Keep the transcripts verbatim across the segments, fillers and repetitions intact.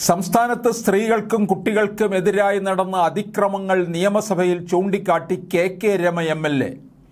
സംസ്ഥാനത്ത് സ്ത്രീകൾക്കും കുട്ടികൾക്കും എതിരായി നടന്ന അതിക്രമങ്ങൾ നിയമസഭയിൽ ചൂണ്ടിക്കാട്ടി K K Rema M L A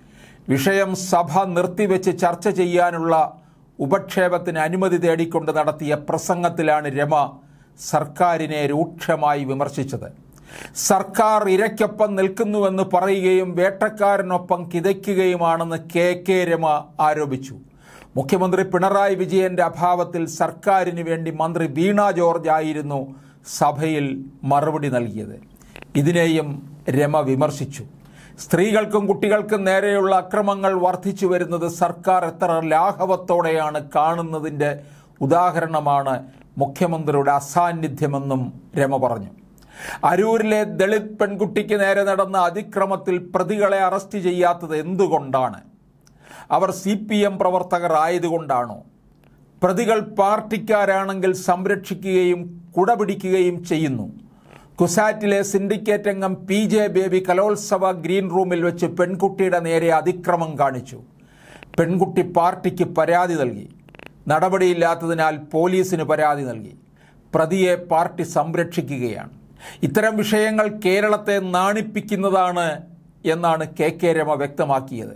വിഷയം സഭ നിർത്തിവെച്ച് ചർച്ച ചെയ്യാനുള്ള ഉപക്ഷേപത്തിന് അനുമതി തേടിക്കൊണ്ട് നടത്തിയ പ്രസംഗത്തിലാണ് രമ സർക്കാരിനെ രൂക്ഷമായി വിമർശിച്ചത്. സർക്കാർ ഇരയ്ക്കൊപ്പം നിൽക്കുന്നുവെന്ന് പറയുകയും വേട്ടക്കാരനൊപ്പം കിതയ്ക്കുകയുമാണെന്ന് കെ കെ രമ ആരോപിച്ചു. മുഖ്യമന്ത്രി പിണറായി വിജയന്റെ അഭാവത്തിൽ സർക്കാരിന് വേണ്ടി മന്ത്രി വീണ ജോർജ് ആയിരുന്നു സഭയിൽ മറുപടി നൽകിയത്. ഇതിനെയും രമ വിമർശിച്ചു. സ്ത്രീകൾക്കും കുട്ടികൾക്കും നേരെയുള്ള അക്രമങ്ങൾ വർദ്ധിച്ചു വരുന്നത് സർക്കാർ എത്ര ലാഘവത്തോടെയാണ് കാണുന്നതിൻ്റെ ഉദാഹരണമാണ് മുഖ്യമന്ത്രിയുടെ അസാന്നിധ്യമെന്നും രമ പറഞ്ഞു. അരൂരിലെ ദളിത് പെൺകുട്ടിക്ക് നേരെ നടന്ന അതിക്രമത്തിൽ പ്രതികളെ അറസ്റ്റ് ചെയ്യാത്തത് എന്തുകൊണ്ടാണ്? അവർ സി പി എം പ്രവർത്തകർ ആയതുകൊണ്ടാണോ? പ്രതികൾ പാർട്ടിക്കാരാണെങ്കിൽ സംരക്ഷിക്കുകയും കുടപിടിക്കുകയും ചെയ്യുന്നു. കുസാറ്റിലെ സിൻഡിക്കേറ്റ് അംഗം പി ജെ ബേബി കലോത്സവ ഗ്രീൻ റൂമിൽ വെച്ച് പെൺകുട്ടിയുടെ നേരെ അതിക്രമം കാണിച്ചു. പെൺകുട്ടി പാർട്ടിക്ക് പരാതി നൽകി. നടപടിയില്ലാത്തതിനാൽ പോലീസിന് പരാതി നൽകി. പ്രതിയെ പാർട്ടി സംരക്ഷിക്കുകയാണ്. ഇത്തരം വിഷയങ്ങൾ കേരളത്തെ നാണിപ്പിക്കുന്നതാണ് എന്നാണ് കെ കെ രമ വ്യക്തമാക്കിയത്.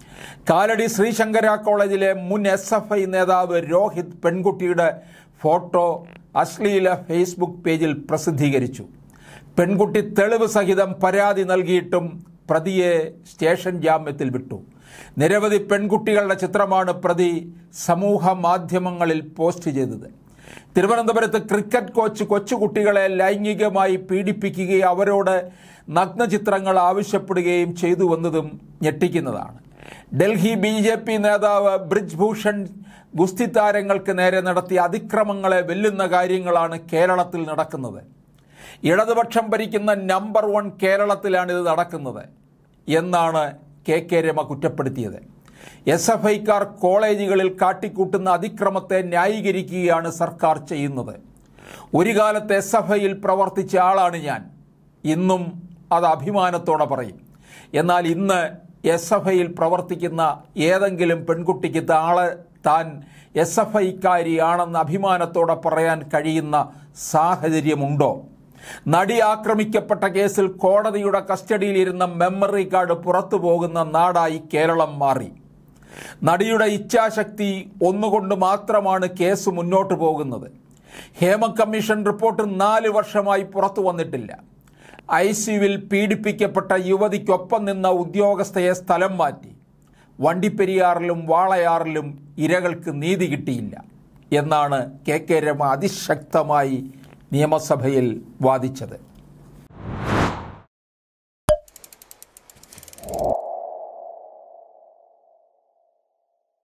കാലടി ശ്രീശങ്കര കോളേജിലെ മുൻ എസ് എഫ് ഐ നേതാവ് രോഹിത് പെൺകുട്ടിയുടെ ഫോട്ടോ അശ്ലീല ഫേസ്ബുക്ക് പേജിൽ പ്രസിദ്ധീകരിച്ചു. പെൺകുട്ടി തെളിവ് സഹിതം പരാതി നൽകിയിട്ടും പ്രതിയെ സ്റ്റേഷൻ ജാമ്യത്തിൽ വിട്ടു. നിരവധി പെൺകുട്ടികളുടെ ചിത്രമാണ് പ്രതി സമൂഹ മാധ്യമങ്ങളിൽ പോസ്റ്റ് ചെയ്തത്. തിരുവനന്തപുരത്ത് ക്രിക്കറ്റ് കോച്ച് കൊച്ചുകുട്ടികളെ ലൈംഗികമായി പീഡിപ്പിക്കുകയും അവരോട് നഗ്നചിത്രങ്ങൾ ആവശ്യപ്പെടുകയും ചെയ്തുവെന്നതും ഞെട്ടിക്കുന്നതാണ്. ഡൽഹി ബി ജെ പി നേതാവ് ബ്രിജ് ഭൂഷൺ ഗുസ്തി താരങ്ങൾക്ക് നേരെ നടത്തിയ അതിക്രമങ്ങളെ വെല്ലുന്ന കാര്യങ്ങളാണ് കേരളത്തിൽ നടക്കുന്നത്. ഇടതുപക്ഷം ഭരിക്കുന്ന നമ്പർ വൺ കേരളത്തിലാണിത് നടക്കുന്നത് എന്നാണ് കെ കെ രമ കുറ്റപ്പെടുത്തിയത്. എസ് എഫ് ഐക്കാർ കോളേജുകളിൽ കാട്ടിക്കൂട്ടുന്ന അതിക്രമത്തെ ന്യായീകരിക്കുകയാണ് സർക്കാർ ചെയ്യുന്നത്. ഒരു കാലത്ത് എസ് എഫ് ഐയിൽ പ്രവർത്തിച്ച ആളാണ് ഞാൻ. ഇന്നും അത് അഭിമാനത്തോടെ പറയും. എന്നാൽ ഇന്ന് എസ് എഫ് ഐയിൽ പ്രവർത്തിക്കുന്ന ഏതെങ്കിലും പെൺകുട്ടിക്ക് താളെ താൻ എസ് എഫ് ഐക്കാരിയാണെന്ന് അഭിമാനത്തോടെ പറയാൻ കഴിയുന്ന സാഹചര്യമുണ്ടോ? നടി ആക്രമിക്കപ്പെട്ട കേസിൽ കോടതിയുടെ കസ്റ്റഡിയിലിരുന്ന മെമ്മറി കാർഡ് പുറത്തു പോകുന്ന നാടായി കേരളം മാറി. നടിയുടെ ഇച്ഛാശക്തി ഒന്നുകൊണ്ട് മാത്രമാണ് കേസ് മുന്നോട്ട് പോകുന്നത്. ഹേമ കമ്മീഷൻ റിപ്പോർട്ട് നാല് വർഷമായി പുറത്തു വന്നിട്ടില്ല. ഐ സിയുവിൽ പീഡിപ്പിക്കപ്പെട്ട യുവതിക്കൊപ്പം നിന്ന ഉദ്യോഗസ്ഥയെ സ്ഥലം മാറ്റി. വണ്ടിപ്പെരിയാറിലും വാളയാറിലും ഇരകൾക്ക് നീതി കിട്ടിയില്ല എന്നാണ് കെ കെ രമ അതിശക്തമായി നിയമസഭയിൽ വാദിച്ചത്.